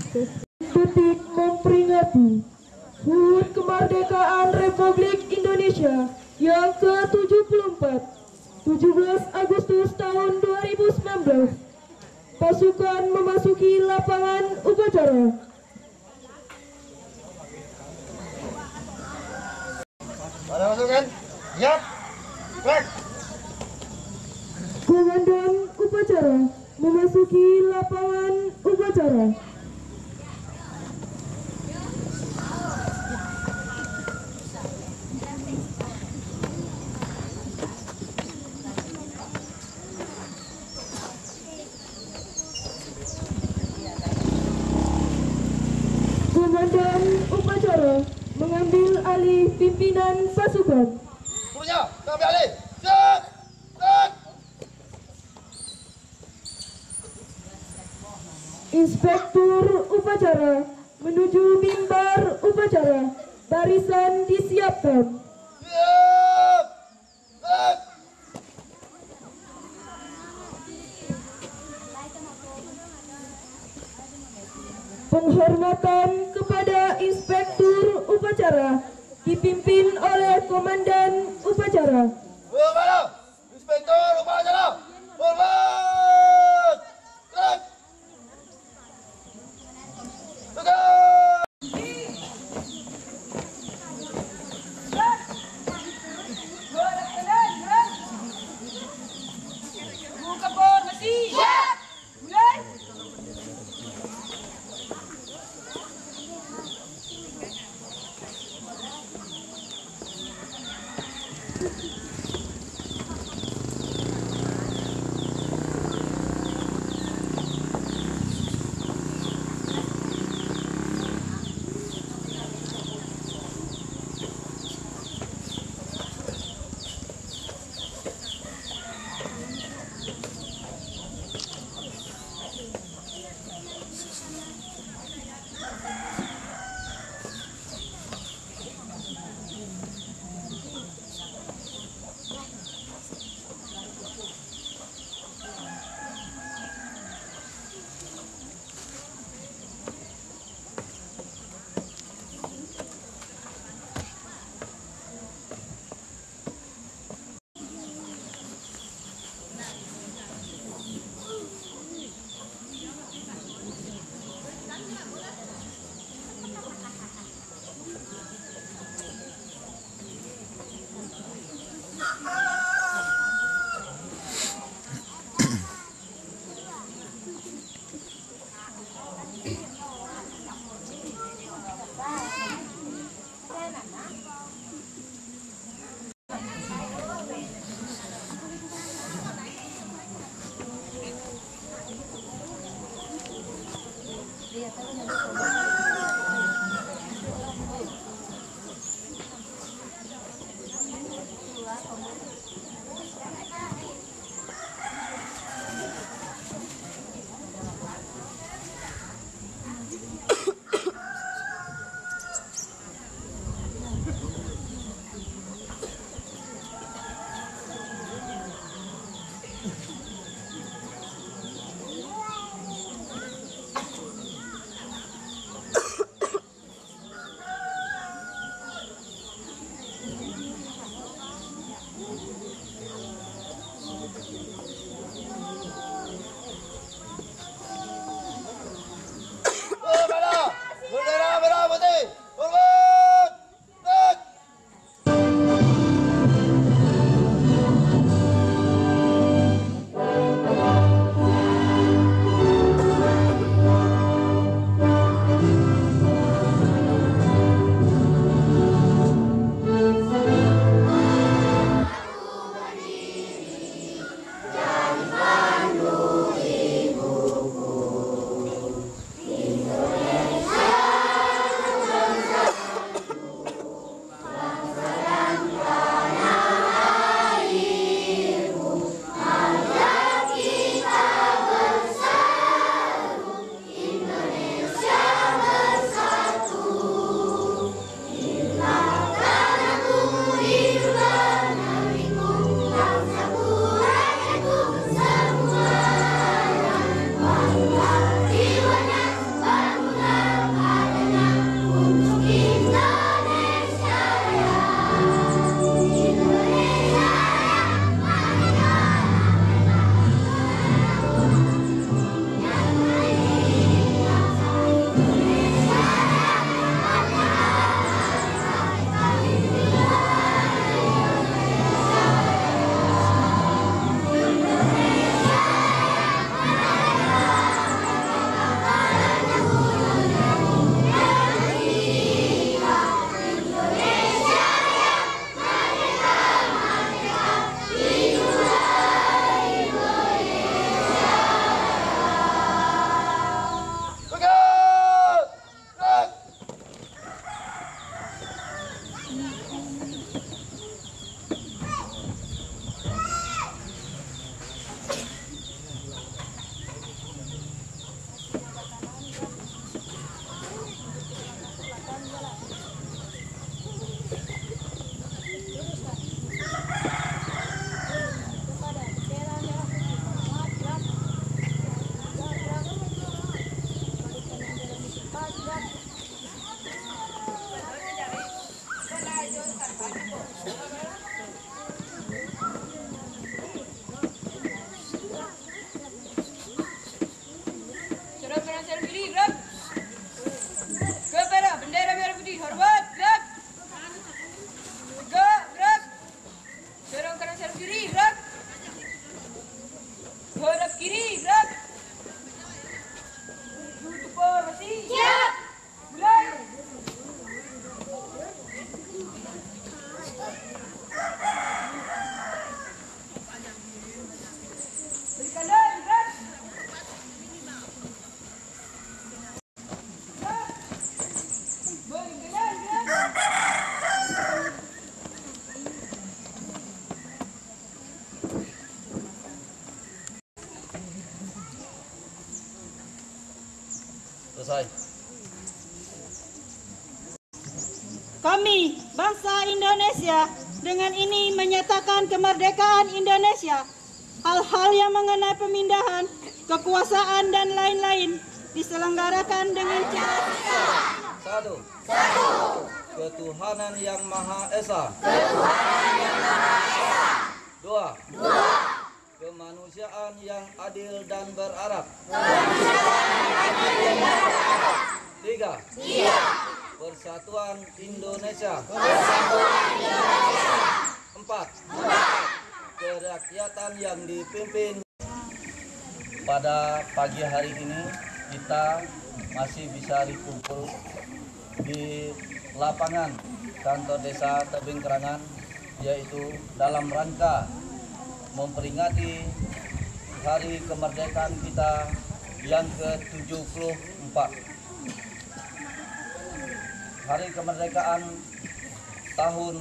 Detik memperingati HUT Kemerdekaan Republik Indonesia yang ke-74, 17 Agustus tahun 2019. Pasukan memasuki lapangan upacara. Pada pasukan, siap, gerak. Komandan upacara memasuki lapangan upacara. Komandan upacara mengambil alih pimpinan pasukan. Gurunya, ambil alih. Siap, gerak. Inspektur upacara menuju mimbar upacara. Barisan disiapkan. Siap, gerak. Penghormatan kepada Inspektur upacara dipimpin oleh Komandan upacara. Berpada, Inspektur upacara. Hormat. Gerak. Tegak. Buka formasi. Siap. Mulai. Serang kanan serang kiri, gerak. Kepada bendera merah putih, hormat, gerak. Tegak, gerak. Serang kanan serang kiri, gerak. Hadap kiri, gerak. Tutup formasi. Siap. Mulai. Beri kanan, gerak. Beri kanan, gerak. Selesai. Kami, bangsa Indonesia, dengan ini menyatakan kemerdekaan Indonesia. Hal-hal yang mengenai pemindahan, kekuasaan, dan lain-lain diselenggarakan dengan cara Satu. Ketuhanan yang Maha Esa. Dua. Kemanusiaan yang adil dan beradab. Tiga. Persatuan Indonesia. Empat. Kerakyatan yang dipimpin. Pada pagi hari ini kita masih bisa dikumpul di lapangan kantor desa Tebing Kerangan, yaitu dalam rangka memperingati hari kemerdekaan kita yang ke-74. Hari kemerdekaan tahun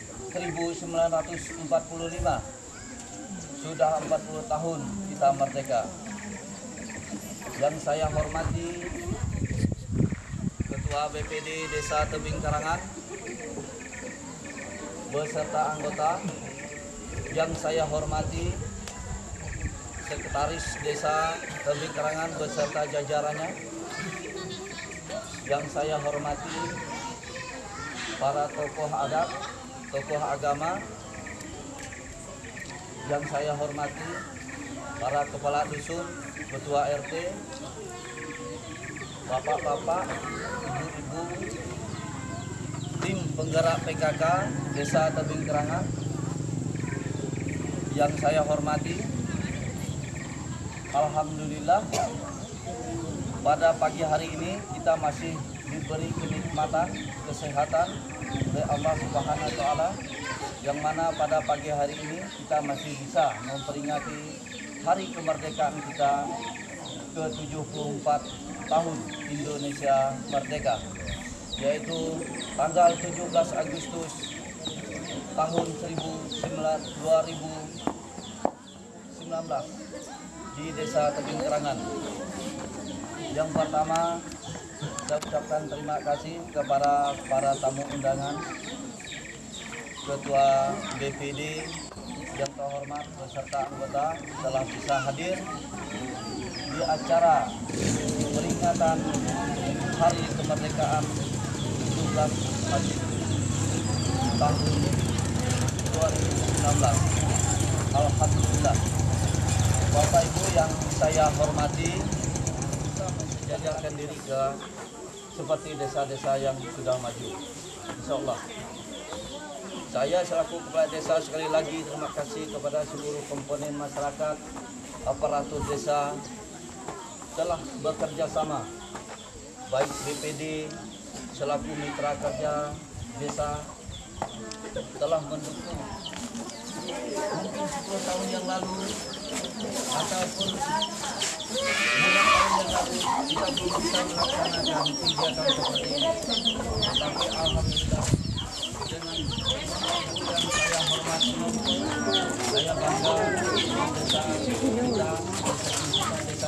1945. Sudah 40 tahun kita merdeka. Yang saya hormati Ketua BPD Desa Tebing Kerangan beserta anggota. Yang saya hormati Sekretaris Desa Tebing Kerangan beserta jajarannya. Yang saya hormati para tokoh adat, tokoh agama. Yang saya hormati para kepala dusun, ketua RT, bapak-bapak, ibu-ibu, tim penggerak PKK Desa Tebing Kerangan. Yang saya hormati, alhamdulillah pada pagi hari ini kita masih diberi kenikmatan, kesehatan oleh Allah Subhanahu wa Ta'ala, yang mana pada pagi hari ini kita masih bisa memperingati hari kemerdekaan kita ke-74 tahun Indonesia merdeka, yaitu tanggal 17 Agustus tahun 2019 di Desa Tebing Kerangan. Yang pertama, saya ucapkan terima kasih kepada para tamu undangan, Ketua BPD yang terhormat beserta anggota telah bisa hadir di acara peringatan Hari Kemerdekaan 17 Agustus tahun 2019. Alhamdulillah. Bapak Ibu yang saya hormati, kita mensejajarkan diri ke seperti desa-desa yang sudah maju. Insya Allah. Saya selaku kepala desa sekali lagi terima kasih kepada seluruh komponen masyarakat, aparatur desa telah bekerja sama, baik BPD selaku mitra kerja desa telah mendukung mungkin 10 tahun yang lalu ataupun bulan tahun yang lalu kita belum bisa melaksanakan kegiatan seperti ini. Tapi alhamdulillah dengan yang saya hormati, saya bangga desa kita, desa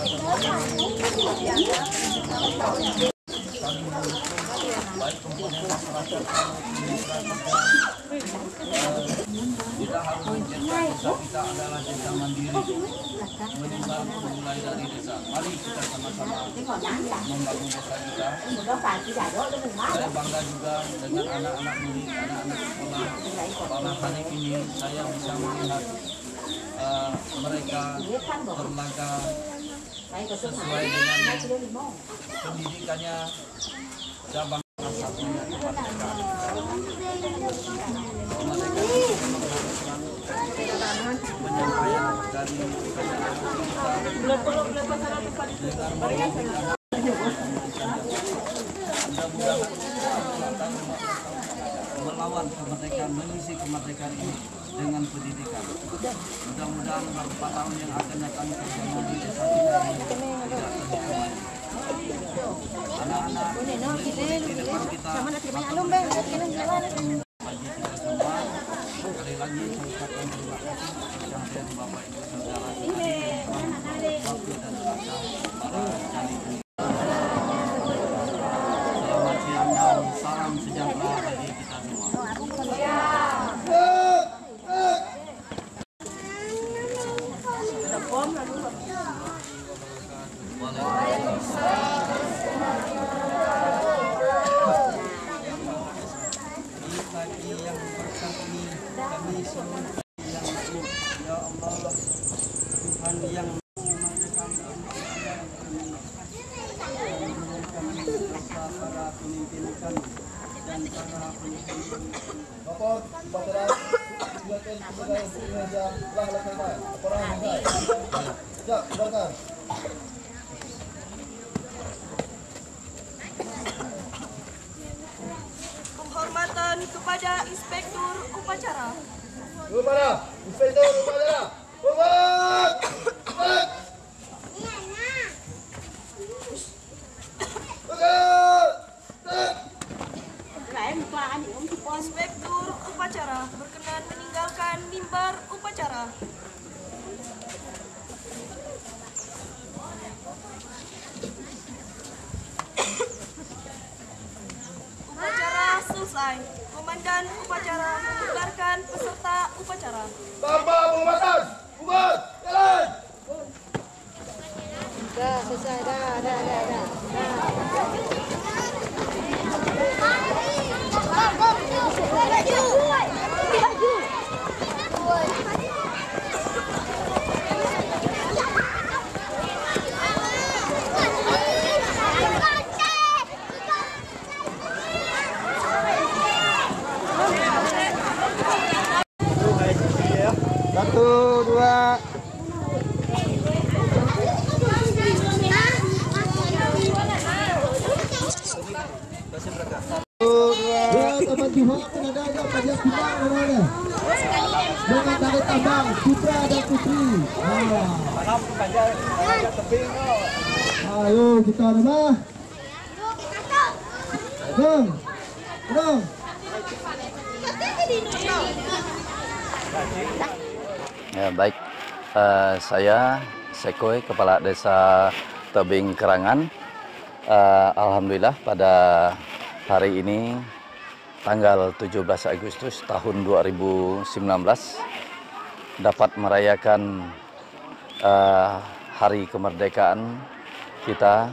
saling mendukung baik komponen masyarakat mitra kerja. Kita harus menjadikan desa kita adalah desa mandiri, menimba mulai dari desa. Mari kita sama-sama membangun desa kita. Saya bangga juga dengan anak-anak murid, anak-anak sekolah. Pada hari ini saya bisa melihat mereka berlaga sesuai dengan pendidikannya. Cabang satunya kemerdekaan. Penyampaian dari melawan kemerdekaan, mengisi kemerdekaan ini dengan pendidikan. Mudah-mudahan beberapa tahun yang akan datang bersama di desa kita ini tidak terlupakan. Anak-anak di depan kita bagi kita semua, sekali lagi saya ucapkan terima kasih kehadiran Bapak Ibu Saudara waktu dan tenaga para cali. Selamat siang dan salam sejahtera bagi kita semua. Bapak, Bapak, silakan sebagai meja telah laksanakan. Laporan selesai. Ya, silakan. Penghormatan kepada Inspektur Upacara. Kepada Inspektur Upacara. Hormat. Inspektur Upacara berkenan meninggalkan mimbar upacara. Upacara selesai. Komandan upacara mengubarkan peserta upacara. Tanpa pengumuman. Bubar. Jalan. Dah selesai, dah. Satu, dua. Teman Tuhan pengadanya pajak kita namanya dengan tanda tambang putra dan putri. Ayo kita nama. Dong. Ya, baik, saya Sekoy, Kepala Desa Tebing Kerangan. Alhamdulillah pada hari ini tanggal 17 Agustus tahun 2019 dapat merayakan hari kemerdekaan kita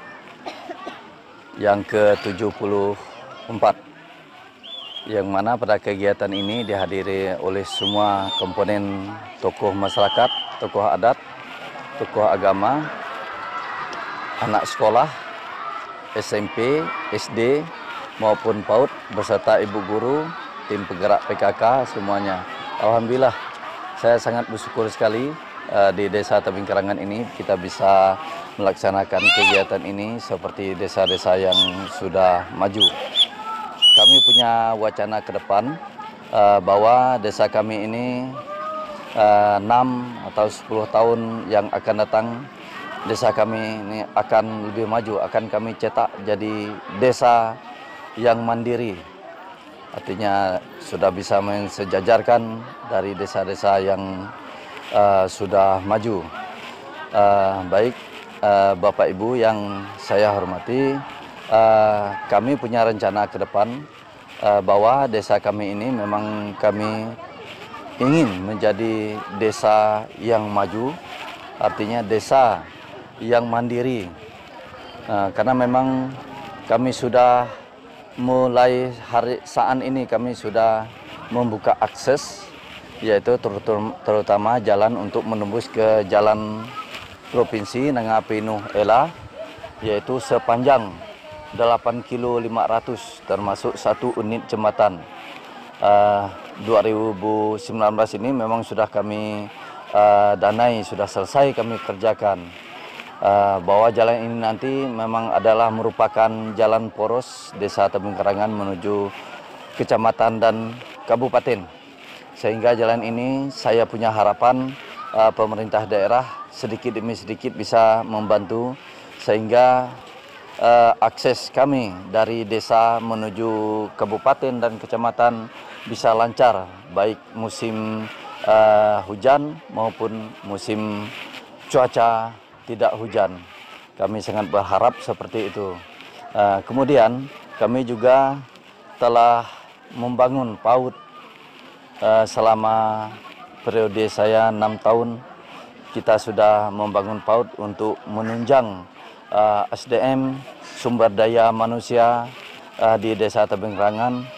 yang ke-74, yang mana pada kegiatan ini dihadiri oleh semua komponen tokoh masyarakat, tokoh adat, tokoh agama, anak sekolah, SMP, SD, maupun PAUD, beserta ibu guru, tim penggerak PKK, semuanya. Alhamdulillah, saya sangat bersyukur sekali di Desa Tebing Kerangan ini kita bisa melaksanakan kegiatan ini seperti desa-desa yang sudah maju. Kami punya wacana ke depan bahwa desa kami ini 6 atau 10 tahun yang akan datang, desa kami ini akan lebih maju, akan kami cetak jadi desa yang mandiri. Artinya sudah bisa mensejajarkan dari desa-desa yang sudah maju. Baik Bapak Ibu yang saya hormati, kami punya rencana ke depan bahwa desa kami ini memang kami ingin menjadi desa yang maju, artinya desa yang mandiri. Karena memang kami sudah mulai saat ini kami sudah membuka akses, yaitu terutama jalan untuk menembus ke jalan provinsi Nangapinu Ela, yaitu sepanjang 8,5 km termasuk 1 unit jembatan. 2019 ini memang sudah kami danai, sudah selesai kami kerjakan. Bahwa jalan ini nanti memang adalah merupakan jalan poros Desa Tebing Karangan menuju kecamatan dan kabupaten. Sehingga jalan ini saya punya harapan pemerintah daerah sedikit demi sedikit bisa membantu sehingga akses kami dari desa menuju kabupaten dan kecamatan bisa lancar, baik musim hujan maupun musim cuaca tidak hujan. Kami sangat berharap seperti itu. Kemudian kami juga telah membangun PAUD selama periode saya 6 tahun. Kita sudah membangun PAUD untuk menunjang SDM, sumber daya manusia di Desa Tebing Karangan.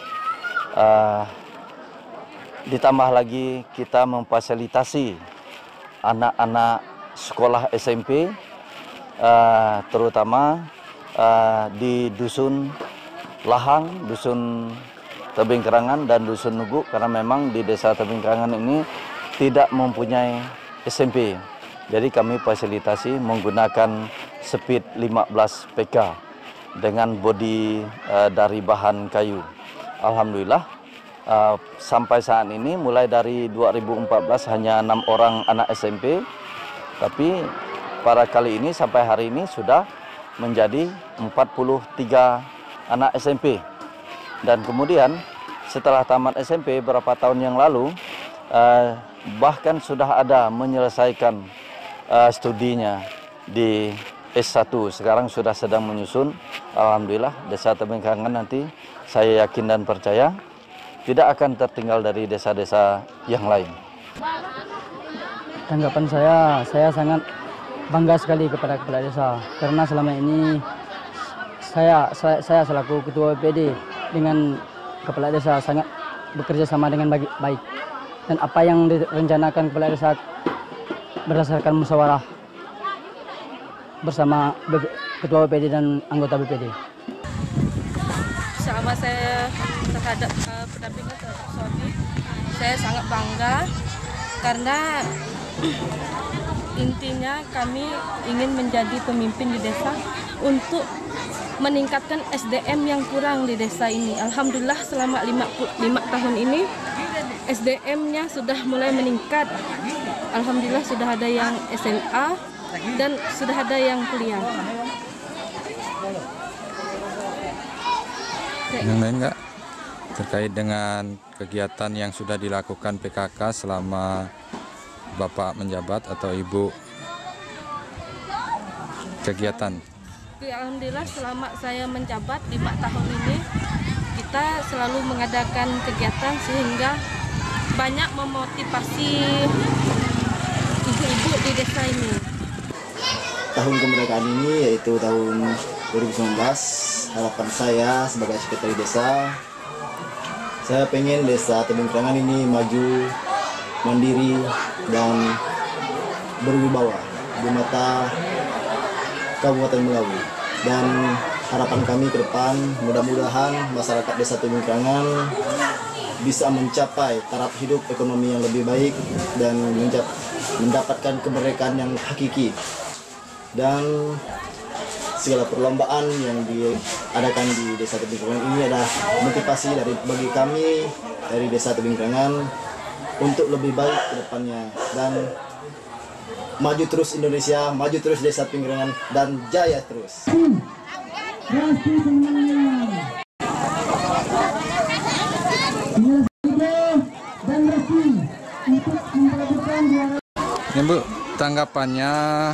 Ditambah lagi kita memfasilitasi anak-anak sekolah SMP, terutama di Dusun Lahang, Dusun Tebing Karangan dan Dusun Nuguk, karena memang di Desa Tebing Karangan ini tidak mempunyai SMP. Jadi kami fasilitasi menggunakan speed 15 PK dengan bodi dari bahan kayu. Alhamdulillah sampai saat ini mulai dari 2014 hanya 6 orang anak SMP, tapi pada kali ini sampai hari ini sudah menjadi 43 anak SMP. Dan kemudian setelah tamat SMP beberapa tahun yang lalu bahkan sudah ada menyelesaikan studinya di S1, sekarang sudah sedang menyusun. Alhamdulillah Desa Tebing Karangan nanti saya yakin dan percaya tidak akan tertinggal dari desa-desa yang lain. Tanggapan saya sangat bangga sekali kepada kepala desa karena selama ini saya selaku ketua BPD dengan kepala desa sangat bekerja sama dengan baik. Dan apa yang direncanakan kepala desa berdasarkan musyawarah bersama ketua BPD dan anggota BPD. Selama saya terhadap pendampingan terhadap suami, saya sangat bangga karena intinya kami ingin menjadi pemimpin di desa untuk meningkatkan SDM yang kurang di desa ini. Alhamdulillah selama 5 tahun ini SDM-nya sudah mulai meningkat. Alhamdulillah sudah ada yang SMA dan sudah ada yang kuliah. Yang lain enggak? Terkait dengan kegiatan yang sudah dilakukan PKK selama Bapak menjabat atau Ibu kegiatan? Alhamdulillah selama saya menjabat 5 tahun ini kita selalu mengadakan kegiatan sehingga banyak memotivasi ibu-ibu di desa ini. Tahun kemerdekaan ini yaitu tahun 2019, harapan saya sebagai sekretaris desa, saya pengen Desa Tebing Karangan ini maju, mandiri dan berwibawa di mata Kabupaten Melawi. Dan harapan kami ke depan mudah-mudahan masyarakat Desa Tebing Karangan bisa mencapai taraf hidup ekonomi yang lebih baik dan mendapatkan kemerdekaan yang hakiki. Dan segala perlombaan yang diadakan di Desa Tebing Karangan ini adalah motivasi bagi kami dari Desa Tebing Karangan untuk lebih baik ke depannya. Dan maju terus Indonesia, maju terus Desa Tebing Karangan, dan jaya terus. Ya Bu, tanggapannya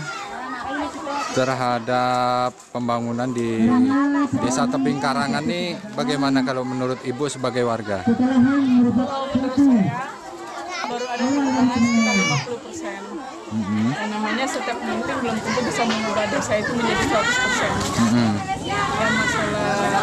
terhadap pembangunan di Desa Tebing Karangan ini bagaimana kalau menurut Ibu sebagai warga? Kalau menurut saya baru ada perkembangan sekitar 50%. Yang namanya setiap pemimpin belum tentu bisa mengubah desa itu menjadi 100%. Ya masalah